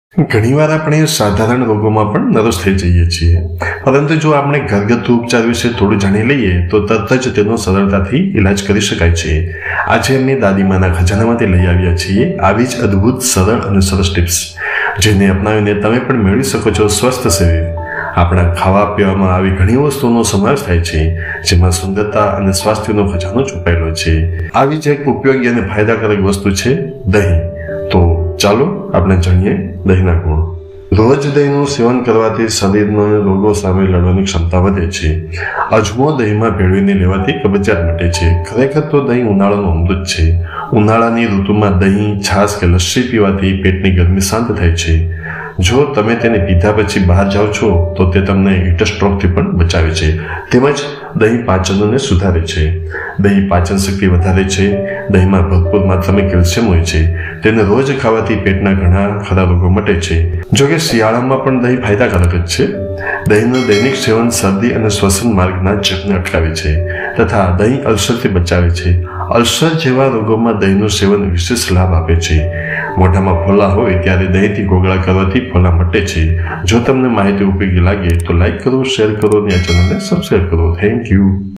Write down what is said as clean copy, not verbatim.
ઘણીવાર આપણે સાધારણ રોગોમાં પણ નર્વસ થઈ જઈએ છીએ, પરંતુ જો આપણે ઘરગથ્થુ ઉપચાર વિશે થોડું જાણી લઈએ તો તરત જ તેનો સરળતાથી ઇલાજ કરી શકાય છે. આજે એમની દાદીમાના ખજાનામાંથી લઈ આવ્યા છીએ આવી જ અદ્ભુત, સરળ અને સરસ ટિપ્સ, જેને અપનાવીને તમે પણ મેળવી શકો છો સ્વસ્થ શરીર. આપણા ખાવા પીવામાં આવી ઘણી વસ્તુઓનો સમાવેશ થાય છે, જેમાં સુંદરતા અને સ્વાસ્થ્યનો ખજાનો છુપાયેલો છે. આવી જ એક ઉપયોગી અને ફાયદાકારક વસ્તુ છે દહીં. તો ચાલો આપણે જાણીએ દહીંના ગુણ. રોજ દહીંનું સેવન કરવાથી શરીરના રોગો સામે લડવાની ક્ષમતા વધે છે. અજમો દહીંમાં ભેળવીને લેવાથી કબજિયાત મટે છે. ખરેખર તો દહીં ઉનાળાનું અમૃત છે. ઉનાળાની ઋતુમાં દહીં, છાશ કે લસ્સી પીવાથી પેટની ગરમી શાંત થાય છે. જો તમે તેને પીધા પછી બહાર જાઓ છો તો તે તમને હીટ સ્ટ્રોકથી પણ બચાવે છે. તેમજ દહીં પાચનને સુધારે છે. દહીં પાચન શક્તિ વધારે છે. દહીંમાં ભરપૂર માત્રામાં કેલ્શિયમ હોય છે. તેને રોજ ખાવાથી પેટના ઘણા ખરા રોગો મટે છે. જો કે શિયાળામાં પણ દહીં ફાયદાકારક જ છે. દહીંનું દૈનિક સેવન શરદી અને શ્વસન માર્ગના ચેપને અટકાવે છે તથા દહીં અલ્સરથી બચાવે છે. અલ્સર જેવા રોગોમાં દહીંનું સેવન વિશેષ લાભ આપે છે. મોઢામાં ફોલ્લા હોય ત્યારે દહીંથી ગોગળા કરવાથી ફોલ્લા મટે છે. જો તમને માહિતી ઉપયોગી લાગે તો લાઈક કરો, શેર કરો અને આ ચેનલને સબસ્ક્રાઈબ કરો. Thank you.